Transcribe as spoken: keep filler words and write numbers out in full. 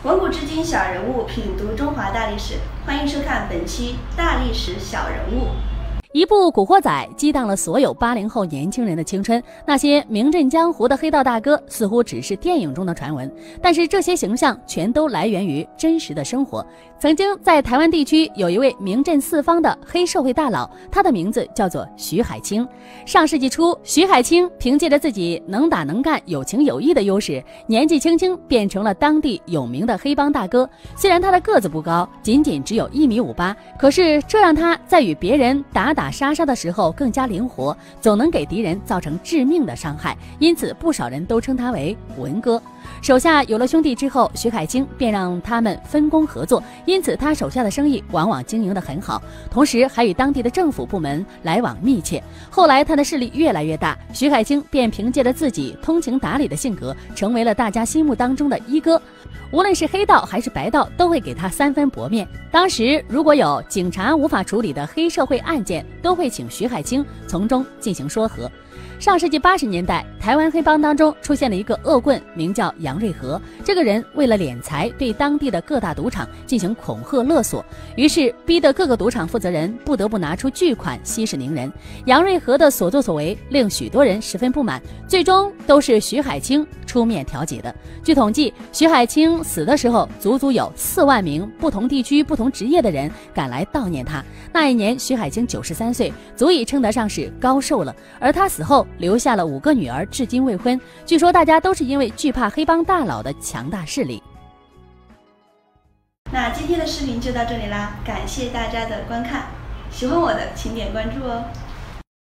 从古至今，小人物品读中华大历史，欢迎收看本期《大历史小人物》。 一部《古惑仔》激荡了所有八零后年轻人的青春，那些名震江湖的黑道大哥似乎只是电影中的传闻，但是这些形象全都来源于真实的生活。曾经在台湾地区有一位名震四方的黑社会大佬，他的名字叫做徐海清。上世纪初，徐海清凭借着自己能打能干、有情有义的优势，年纪轻轻变成了当地有名的黑帮大哥。虽然他的个子不高，仅仅只有一米五八，可是这让他在与别人打打打杀杀的时候更加灵活，总能给敌人造成致命的伤害，因此不少人都称他为文哥。手下有了兄弟之后，徐海清便让他们分工合作，因此他手下的生意往往经营得很好，同时还与当地的政府部门来往密切。后来他的势力越来越大，徐海清便凭借着自己通情达理的性格，成为了大家心目当中的一哥。无论是黑道还是白道，都会给他三分薄面。当时如果有警察无法处理的黑社会案件，都会请徐海清从中进行说和。上世纪八十年代，台湾黑帮当中出现了一个恶棍，名叫杨瑞和。这个人为了敛财，对当地的各大赌场进行恐吓勒索，于是逼得各个赌场负责人不得不拿出巨款息事宁人。杨瑞和的所作所为令许多人十分不满，最终都是徐海清出面调解的。据统计，徐海清死的时候，足足有四万名不同地区、不同职业的人赶来悼念他。那一年，徐海清九十三岁，足以称得上是高寿了。而他死后留下了五个女儿，至今未婚。据说大家都是因为惧怕黑帮大佬的强大势力。 那今天的视频就到这里啦，感谢大家的观看，喜欢我的请点关注哦。